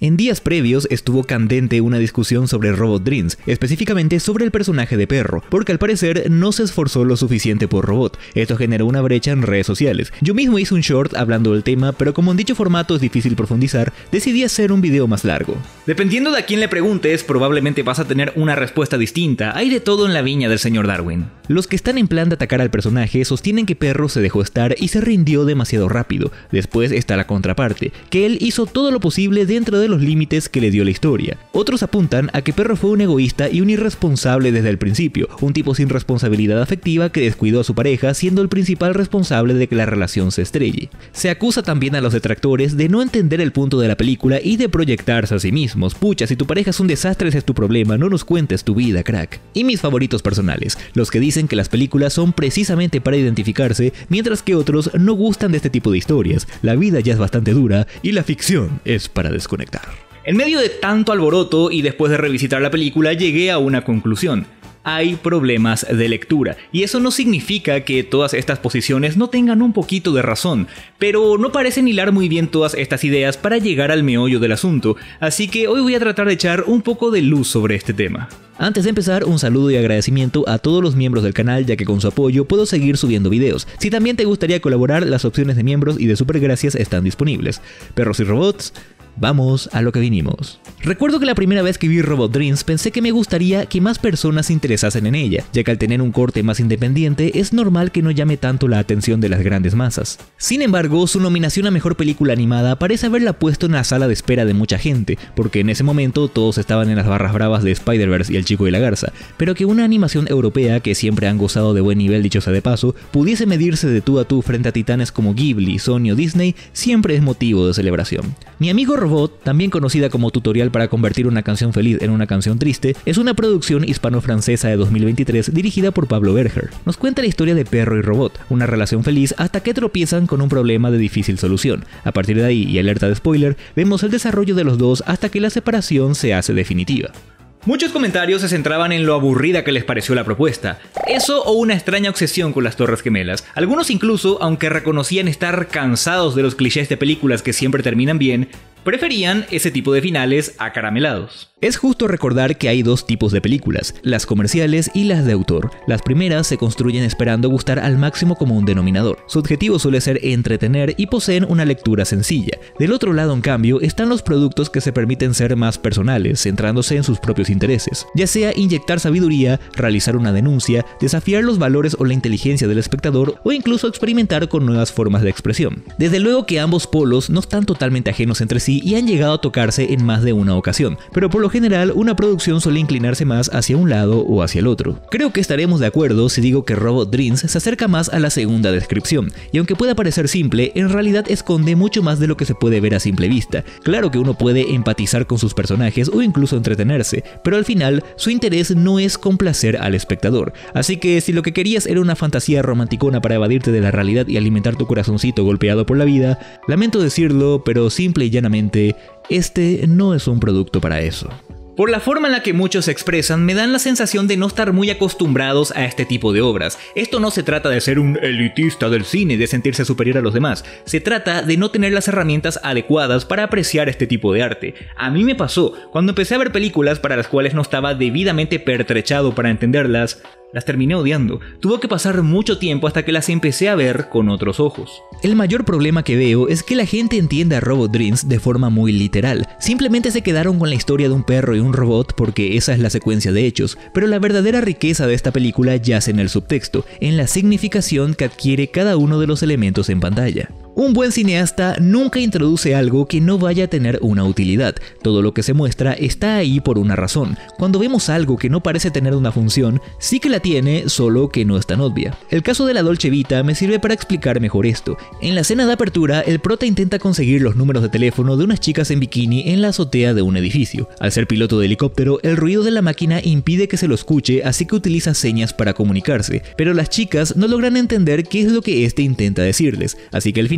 En días previos estuvo candente una discusión sobre Robot Dreams, específicamente sobre el personaje de perro, porque al parecer no se esforzó lo suficiente por Robot. Esto generó una brecha en redes sociales. Yo mismo hice un short hablando del tema, pero como en dicho formato es difícil profundizar, decidí hacer un video más largo. Dependiendo de a quién le preguntes, probablemente vas a tener una respuesta distinta. Hay de todo en la viña del señor Darwin. Los que están en plan de atacar al personaje sostienen que Perro se dejó estar y se rindió demasiado rápido. Después está la contraparte, que él hizo todo lo posible dentro de los límites que le dio la historia. Otros apuntan a que Perro fue un egoísta y un irresponsable desde el principio, un tipo sin responsabilidad afectiva que descuidó a su pareja siendo el principal responsable de que la relación se estrelle. Se acusa también a los detractores de no entender el punto de la película y de proyectarse a sí mismos. Pucha, si tu pareja es un desastre ese es tu problema, no nos cuentes tu vida, crack. Y mis favoritos personales, los que dicen que las películas son precisamente para identificarse, mientras que otros no gustan de este tipo de historias. La vida ya es bastante dura y la ficción es para desconectar. En medio de tanto alboroto y después de revisitar la película llegué a una conclusión. Hay problemas de lectura, y eso no significa que todas estas posiciones no tengan un poquito de razón, pero no parecen hilar muy bien todas estas ideas para llegar al meollo del asunto, así que hoy voy a tratar de echar un poco de luz sobre este tema. Antes de empezar, un saludo y agradecimiento a todos los miembros del canal, ya que con su apoyo puedo seguir subiendo videos. Si también te gustaría colaborar, las opciones de miembros y de supergracias están disponibles. Perros y robots, vamos a lo que vinimos. Recuerdo que la primera vez que vi Robot Dreams pensé que me gustaría que más personas se interesasen en ella, ya que al tener un corte más independiente es normal que no llame tanto la atención de las grandes masas. Sin embargo, su nominación a Mejor Película Animada parece haberla puesto en la sala de espera de mucha gente, porque en ese momento todos estaban en las barras bravas de Spider-Verse y El Chico y la Garza, pero que una animación europea que siempre han gozado de buen nivel dicho sea de paso, pudiese medirse de tú a tú frente a titanes como Ghibli, Sony o Disney, siempre es motivo de celebración. Mi amigo Robot, también conocida como Tutorial para convertir una canción feliz en una canción triste, es una producción hispano-francesa de 2023 dirigida por Pablo Berger. Nos cuenta la historia de Perro y Robot, una relación feliz hasta que tropiezan con un problema de difícil solución. A partir de ahí, y alerta de spoiler, vemos el desarrollo de los dos hasta que la separación se hace definitiva. Muchos comentarios se centraban en lo aburrida que les pareció la propuesta. Eso o una extraña obsesión con las Torres Gemelas. Algunos incluso, aunque reconocían estar cansados de los clichés de películas que siempre terminan bien, preferían ese tipo de finales acaramelados. Es justo recordar que hay dos tipos de películas, las comerciales y las de autor. Las primeras se construyen esperando gustar al máximo común denominador. Su objetivo suele ser entretener y poseen una lectura sencilla. Del otro lado, en cambio, están los productos que se permiten ser más personales, centrándose en sus propios intereses. Ya sea inyectar sabiduría, realizar una denuncia, desafiar los valores o la inteligencia del espectador o incluso experimentar con nuevas formas de expresión. Desde luego que ambos polos no están totalmente ajenos entre sí y han llegado a tocarse en más de una ocasión, pero por lo general una producción suele inclinarse más hacia un lado o hacia el otro. Creo que estaremos de acuerdo si digo que Robot Dreams se acerca más a la segunda descripción, y aunque pueda parecer simple, en realidad esconde mucho más de lo que se puede ver a simple vista. Claro que uno puede empatizar con sus personajes o incluso entretenerse, pero al final su interés no es complacer al espectador, así que si lo que querías era una fantasía romanticona para evadirte de la realidad y alimentar tu corazoncito golpeado por la vida, lamento decirlo, pero simple y llanamente este no es un producto para eso. Por la forma en la que muchos se expresan, me dan la sensación de no estar muy acostumbrados a este tipo de obras. Esto no se trata de ser un elitista del cine, de sentirse superior a los demás. Se trata de no tener las herramientas adecuadas para apreciar este tipo de arte. A mí me pasó, cuando empecé a ver películas para las cuales no estaba debidamente pertrechado para entenderlas, las terminé odiando. Tuvo que pasar mucho tiempo hasta que las empecé a ver con otros ojos. El mayor problema que veo es que la gente entiende a Robot Dreams de forma muy literal. Simplemente se quedaron con la historia de un perro y un robot porque esa es la secuencia de hechos, pero la verdadera riqueza de esta película yace en el subtexto, en la significación que adquiere cada uno de los elementos en pantalla. Un buen cineasta nunca introduce algo que no vaya a tener una utilidad. Todo lo que se muestra está ahí por una razón. Cuando vemos algo que no parece tener una función, sí que la tiene, solo que no es tan obvia. El caso de la Dolce Vita me sirve para explicar mejor esto. En la escena de apertura, el prota intenta conseguir los números de teléfono de unas chicas en bikini en la azotea de un edificio. Al ser piloto de helicóptero, el ruido de la máquina impide que se lo escuche, así que utiliza señas para comunicarse. Pero las chicas no logran entender qué es lo que este intenta decirles, así que al final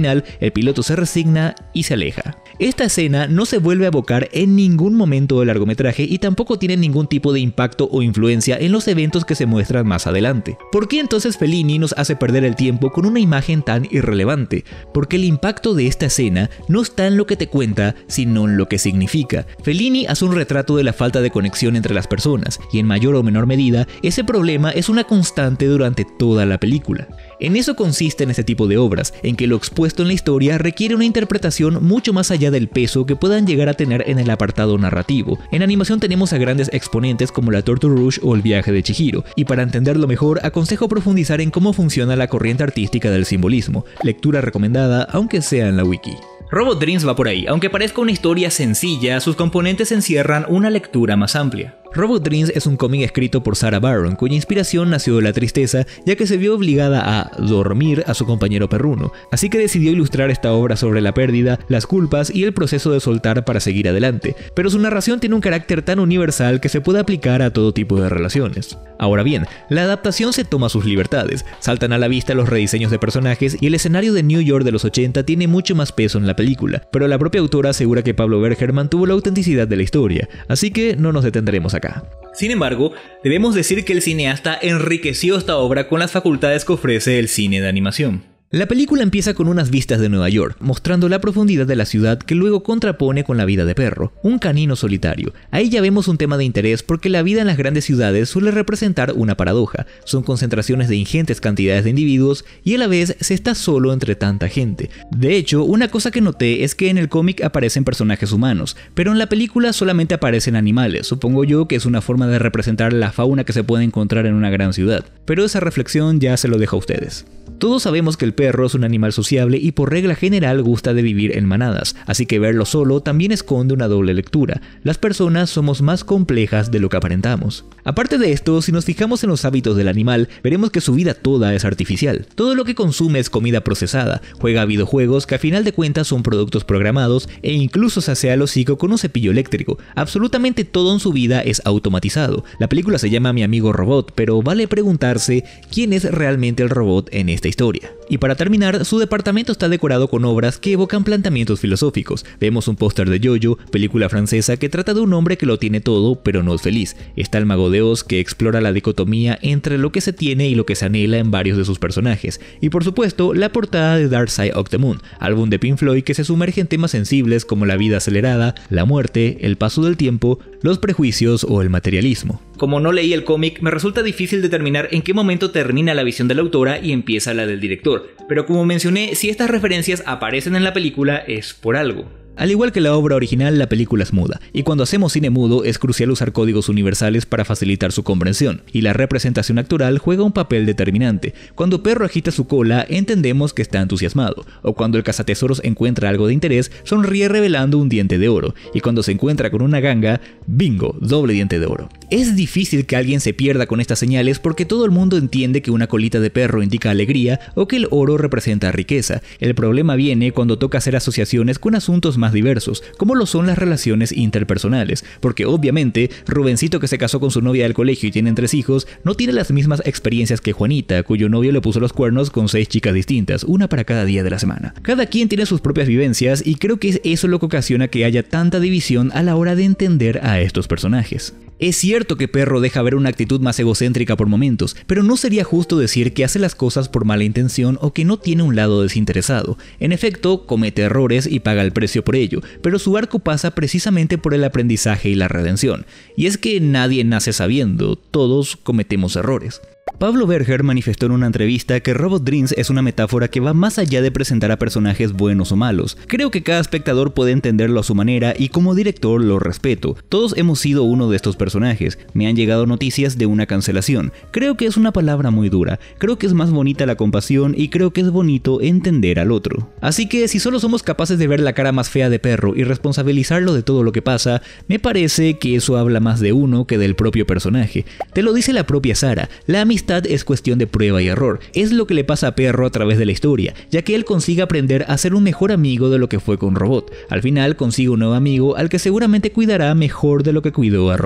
final el piloto se resigna y se aleja. Esta escena no se vuelve a evocar en ningún momento del largometraje y tampoco tiene ningún tipo de impacto o influencia en los eventos que se muestran más adelante. ¿Por qué entonces Fellini nos hace perder el tiempo con una imagen tan irrelevante? Porque el impacto de esta escena no está en lo que te cuenta, sino en lo que significa. Fellini hace un retrato de la falta de conexión entre las personas, y en mayor o menor medida, ese problema es una constante durante toda la película. En eso consisten este tipo de obras, en que lo expuesto en la historia requiere una interpretación mucho más allá del peso que puedan llegar a tener en el apartado narrativo. En animación tenemos a grandes exponentes como la Tortue Rouge o el viaje de Chihiro, y para entenderlo mejor aconsejo profundizar en cómo funciona la corriente artística del simbolismo, lectura recomendada aunque sea en la wiki. Robot Dreams va por ahí, aunque parezca una historia sencilla, sus componentes encierran una lectura más amplia. Robot Dreams es un cómic escrito por Sarah Barron, cuya inspiración nació de la tristeza, ya que se vio obligada a dormir a su compañero perruno, así que decidió ilustrar esta obra sobre la pérdida, las culpas y el proceso de soltar para seguir adelante, pero su narración tiene un carácter tan universal que se puede aplicar a todo tipo de relaciones. Ahora bien, la adaptación se toma sus libertades, saltan a la vista los rediseños de personajes y el escenario de New York de los 80 tiene mucho más peso en la película, pero la propia autora asegura que Pablo Berger mantuvo la autenticidad de la historia, así que no nos detendremos acá. Sin embargo, debemos decir que el cineasta enriqueció esta obra con las facultades que ofrece el cine de animación. La película empieza con unas vistas de Nueva York, mostrando la profundidad de la ciudad que luego contrapone con la vida de Perro, un canino solitario. Ahí ya vemos un tema de interés porque la vida en las grandes ciudades suele representar una paradoja. Son concentraciones de ingentes cantidades de individuos y a la vez se está solo entre tanta gente. De hecho, una cosa que noté es que en el cómic aparecen personajes humanos, pero en la película solamente aparecen animales. Supongo yo que es una forma de representar la fauna que se puede encontrar en una gran ciudad. Pero esa reflexión ya se lo dejo a ustedes. Todos sabemos que el perro es un animal sociable y por regla general gusta de vivir en manadas, así que verlo solo también esconde una doble lectura. Las personas somos más complejas de lo que aparentamos. Aparte de esto, si nos fijamos en los hábitos del animal, veremos que su vida toda es artificial. Todo lo que consume es comida procesada, juega a videojuegos que a final de cuentas son productos programados e incluso se asea el hocico con un cepillo eléctrico. Absolutamente todo en su vida es automatizado. La película se llama Mi amigo robot, pero vale preguntarse quién es realmente el robot en esta historia. Y para terminar, su departamento está decorado con obras que evocan planteamientos filosóficos. Vemos un póster de Jojo, película francesa que trata de un hombre que lo tiene todo pero no es feliz. Está el Mago de Oz, que explora la dicotomía entre lo que se tiene y lo que se anhela en varios de sus personajes. Y por supuesto, la portada de Dark Side of the Moon, álbum de Pink Floyd que se sumerge en temas sensibles como la vida acelerada, la muerte, el paso del tiempo, los prejuicios o el materialismo. Como no leí el cómic, me resulta difícil determinar en qué momento termina la visión de la autora y empieza la del director, pero como mencioné, si estas referencias aparecen en la película es por algo. Al igual que la obra original, la película es muda, y cuando hacemos cine mudo es crucial usar códigos universales para facilitar su comprensión, y la representación actoral juega un papel determinante. Cuando Perro agita su cola, entendemos que está entusiasmado, o cuando el cazatesoros encuentra algo de interés, sonríe revelando un diente de oro, y cuando se encuentra con una ganga, bingo, doble diente de oro. Es difícil que alguien se pierda con estas señales porque todo el mundo entiende que una colita de perro indica alegría o que el oro representa riqueza. El problema viene cuando toca hacer asociaciones con asuntos más diversos, como lo son las relaciones interpersonales, porque obviamente Rubencito, que se casó con su novia del colegio y tienen 3 hijos, no tiene las mismas experiencias que Juanita, cuyo novio le puso los cuernos con 6 chicas distintas, una para cada día de la semana. Cada quien tiene sus propias vivencias y creo que es eso lo que ocasiona que haya tanta división a la hora de entender a estos personajes. Es cierto que Perro deja ver una actitud más egocéntrica por momentos, pero no sería justo decir que hace las cosas por mala intención o que no tiene un lado desinteresado. En efecto, comete errores y paga el precio por ello, pero su arco pasa precisamente por el aprendizaje y la redención. Y es que nadie nace sabiendo, todos cometemos errores. Pablo Berger manifestó en una entrevista que Robot Dreams es una metáfora que va más allá de presentar a personajes buenos o malos. Creo que cada espectador puede entenderlo a su manera y como director lo respeto. Todos hemos sido uno de estos personajes. Me han llegado noticias de una cancelación. Creo que es una palabra muy dura. Creo que es más bonita la compasión y creo que es bonito entender al otro. Así que si solo somos capaces de ver la cara más fea de Perro y responsabilizarlo de todo lo que pasa, me parece que eso habla más de uno que del propio personaje. Te lo dice la propia Sarah. La amistad es cuestión de prueba y error. Es lo que le pasa a Perro a través de la historia, ya que él consigue aprender a ser un mejor amigo de lo que fue con Robot. Al final consigue un nuevo amigo al que seguramente cuidará mejor de lo que cuidó a Robot.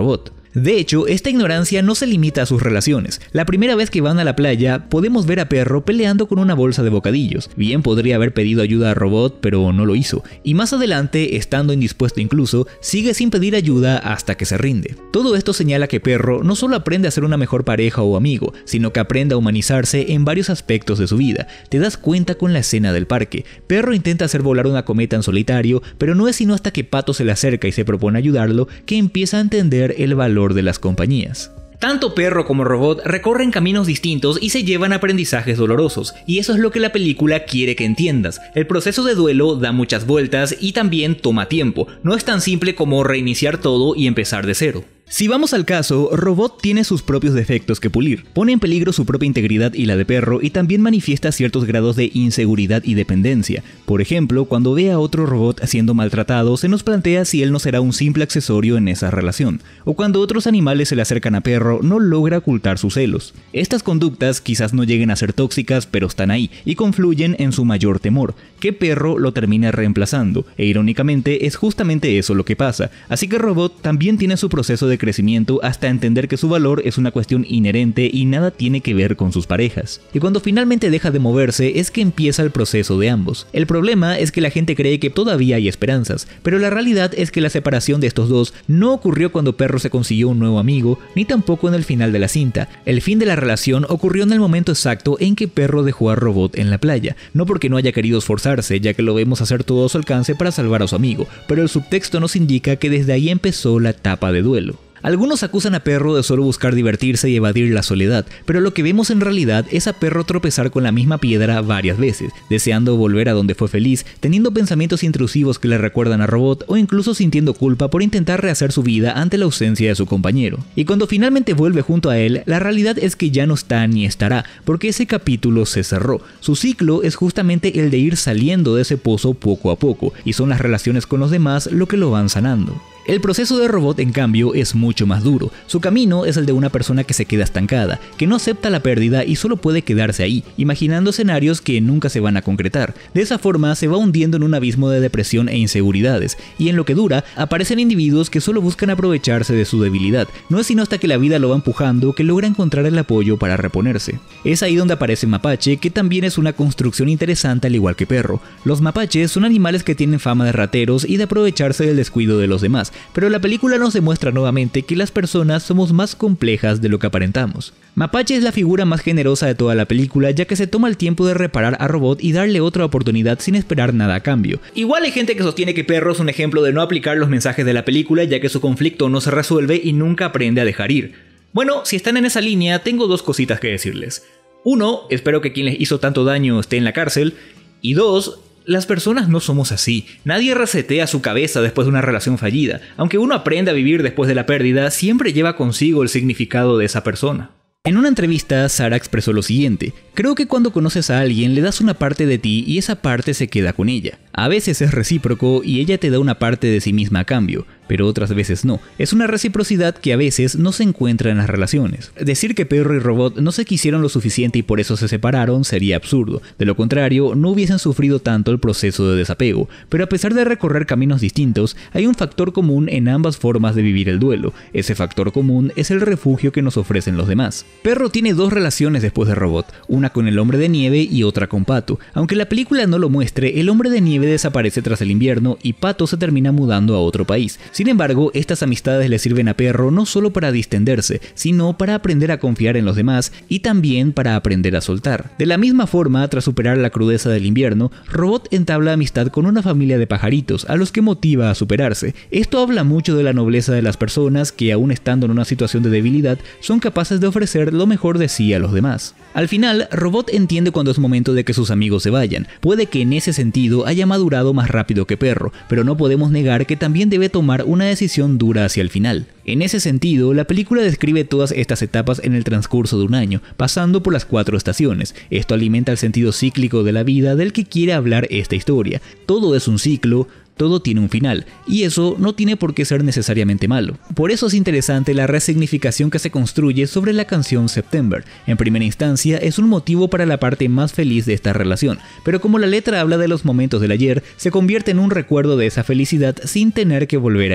De hecho, esta ignorancia no se limita a sus relaciones. La primera vez que van a la playa, podemos ver a Perro peleando con una bolsa de bocadillos. Bien podría haber pedido ayuda a Robot, pero no lo hizo. Y más adelante, estando indispuesto incluso, sigue sin pedir ayuda hasta que se rinde. Todo esto señala que Perro no solo aprende a ser una mejor pareja o amigo, sino que aprende a humanizarse en varios aspectos de su vida. Te das cuenta con la escena del parque. Perro intenta hacer volar una cometa en solitario, pero no es sino hasta que Pato se le acerca y se propone ayudarlo que empieza a entender el valor de las compañías. Tanto Perro como Robot recorren caminos distintos y se llevan aprendizajes dolorosos, y eso es lo que la película quiere que entiendas. El proceso de duelo da muchas vueltas y también toma tiempo, no es tan simple como reiniciar todo y empezar de cero. Si vamos al caso, Robot tiene sus propios defectos que pulir, pone en peligro su propia integridad y la de Perro y también manifiesta ciertos grados de inseguridad y dependencia. Por ejemplo, cuando ve a otro robot siendo maltratado, se nos plantea si él no será un simple accesorio en esa relación, o cuando otros animales se le acercan a Perro, no logra ocultar sus celos. Estas conductas quizás no lleguen a ser tóxicas, pero están ahí, y confluyen en su mayor temor, que Perro lo termina reemplazando, e irónicamente es justamente eso lo que pasa, así que Robot también tiene su proceso de crecimiento hasta entender que su valor es una cuestión inherente y nada tiene que ver con sus parejas. Y cuando finalmente deja de moverse es que empieza el proceso de ambos. El problema es que la gente cree que todavía hay esperanzas, pero la realidad es que la separación de estos dos no ocurrió cuando Perro se consiguió un nuevo amigo, ni tampoco en el final de la cinta. El fin de la relación ocurrió en el momento exacto en que Perro dejó a Robot en la playa, no porque no haya querido esforzarse, ya que lo vemos hacer todo a su alcance para salvar a su amigo, pero el subtexto nos indica que desde ahí empezó la etapa de duelo. Algunos acusan a Perro de solo buscar divertirse y evadir la soledad, pero lo que vemos en realidad es a Perro tropezar con la misma piedra varias veces, deseando volver a donde fue feliz, teniendo pensamientos intrusivos que le recuerdan a Robot o incluso sintiendo culpa por intentar rehacer su vida ante la ausencia de su compañero. Y cuando finalmente vuelve junto a él, la realidad es que ya no está ni estará, porque ese capítulo se cerró. Su ciclo es justamente el de ir saliendo de ese pozo poco a poco, y son las relaciones con los demás lo que lo van sanando. El proceso de Robot, en cambio, es mucho más duro. Su camino es el de una persona que se queda estancada, que no acepta la pérdida y solo puede quedarse ahí, imaginando escenarios que nunca se van a concretar. De esa forma se va hundiendo en un abismo de depresión e inseguridades, y en lo que dura, aparecen individuos que solo buscan aprovecharse de su debilidad. No es sino hasta que la vida lo va empujando que logra encontrar el apoyo para reponerse. Es ahí donde aparece Mapache, que también es una construcción interesante al igual que Perro. Los mapaches son animales que tienen fama de rateros y de aprovecharse del descuido de los demás, pero la película nos demuestra nuevamente que las personas somos más complejas de lo que aparentamos. Mapache es la figura más generosa de toda la película, ya que se toma el tiempo de reparar a Robot y darle otra oportunidad sin esperar nada a cambio. Igual hay gente que sostiene que Perro es un ejemplo de no aplicar los mensajes de la película, ya que su conflicto no se resuelve y nunca aprende a dejar ir. Bueno, si están en esa línea, tengo dos cositas que decirles. 1, espero que quien les hizo tanto daño esté en la cárcel. Y 2, las personas no somos así. Nadie resetea su cabeza después de una relación fallida. Aunque uno aprenda a vivir después de la pérdida, siempre lleva consigo el significado de esa persona. En una entrevista, Sara expresó lo siguiente: creo que cuando conoces a alguien le das una parte de ti y esa parte se queda con ella. A veces es recíproco y ella te da una parte de sí misma a cambio, pero otras veces no. Es una reciprocidad que a veces no se encuentra en las relaciones. Decir que Perro y Robot no se quisieron lo suficiente y por eso se separaron sería absurdo. De lo contrario, no hubiesen sufrido tanto el proceso de desapego. Pero a pesar de recorrer caminos distintos, hay un factor común en ambas formas de vivir el duelo. Ese factor común es el refugio que nos ofrecen los demás. Perro tiene dos relaciones después de Robot, una con el Hombre de Nieve y otra con Pato. Aunque la película no lo muestre, el Hombre de Nieve desaparece tras el invierno y Pato se termina mudando a otro país. Sin embargo, estas amistades le sirven a Perro no solo para distenderse, sino para aprender a confiar en los demás y también para aprender a soltar. De la misma forma, tras superar la crudeza del invierno, Robot entabla amistad con una familia de pajaritos, a los que motiva a superarse. Esto habla mucho de la nobleza de las personas que, aún estando en una situación de debilidad, son capaces de ofrecer lo mejor de sí a los demás. Al final, Robot entiende cuando es momento de que sus amigos se vayan. Puede que en ese sentido haya madurado más rápido que Perro, pero no podemos negar que también debe tomar una decisión dura hacia el final. En ese sentido, la película describe todas estas etapas en el transcurso de un año, pasando por las 4 estaciones. Esto alimenta el sentido cíclico de la vida del que quiere hablar esta historia. Todo es un ciclo, todo tiene un final, y eso no tiene por qué ser necesariamente malo. Por eso es interesante la resignificación que se construye sobre la canción September. En primera instancia es un motivo para la parte más feliz de esta relación, pero como la letra habla de los momentos del ayer, se convierte en un recuerdo de esa felicidad sin tener que volver allí.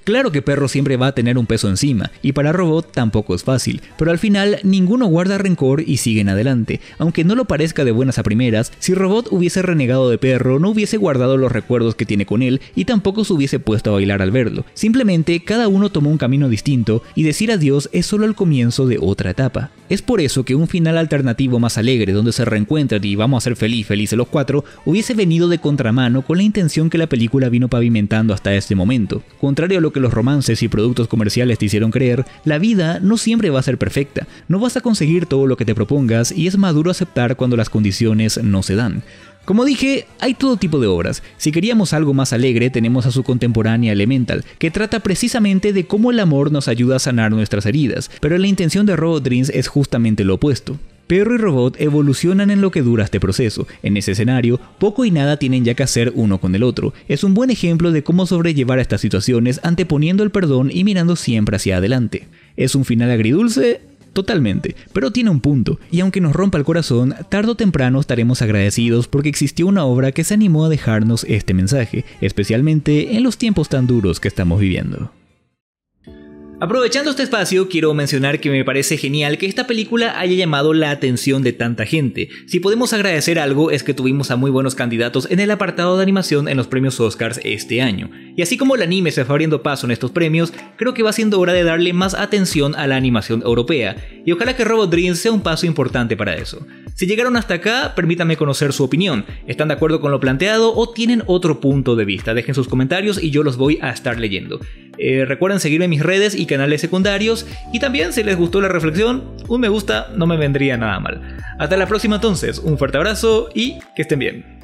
Claro que Perro siempre va a tener un peso encima, y para Robot tampoco es fácil, pero al final ninguno guarda rencor y siguen adelante. Aunque no lo parezca de buenas a primeras, si Robot hubiese renegado de Perro, no hubiese guardado los recuerdos que tiene con él y tampoco se hubiese puesto a bailar al verlo. Simplemente cada uno tomó un camino distinto y decir adiós es solo el comienzo de otra etapa. Es por eso que un final alternativo más alegre donde se reencuentran y vamos a ser felices los cuatro hubiese venido de contramano con la intención que la película vino pavimentando hasta este momento. Contrario a lo que los romances y productos comerciales te hicieron creer, la vida no siempre va a ser perfecta. No vas a conseguir todo lo que te propongas y es maduro aceptar cuando las condiciones no se dan. Como dije, hay todo tipo de obras. Si queríamos algo más alegre, tenemos a su contemporánea Elemental, que trata precisamente de cómo el amor nos ayuda a sanar nuestras heridas, pero la intención de Robot Dreams es justamente lo opuesto. Perro y Robot evolucionan en lo que dura este proceso. En ese escenario, poco y nada tienen ya que hacer uno con el otro. Es un buen ejemplo de cómo sobrellevar estas situaciones anteponiendo el perdón y mirando siempre hacia adelante. ¿Es un final agridulce? Totalmente, pero tiene un punto, y aunque nos rompa el corazón, tarde o temprano estaremos agradecidos porque existió una obra que se animó a dejarnos este mensaje, especialmente en los tiempos tan duros que estamos viviendo. Aprovechando este espacio, quiero mencionar que me parece genial que esta película haya llamado la atención de tanta gente. Si podemos agradecer algo es que tuvimos a muy buenos candidatos en el apartado de animación en los premios Oscars este año. Y así como el anime se fue abriendo paso en estos premios, creo que va siendo hora de darle más atención a la animación europea. Y ojalá que Robot Dreams sea un paso importante para eso. Si llegaron hasta acá, permítanme conocer su opinión. ¿Están de acuerdo con lo planteado o tienen otro punto de vista? Dejen sus comentarios y yo los voy a estar leyendo. Recuerden seguirme en mis redes y canales secundarios, y también si les gustó la reflexión, un me gusta no me vendría nada mal. Hasta la próxima entonces, un fuerte abrazo y que estén bien.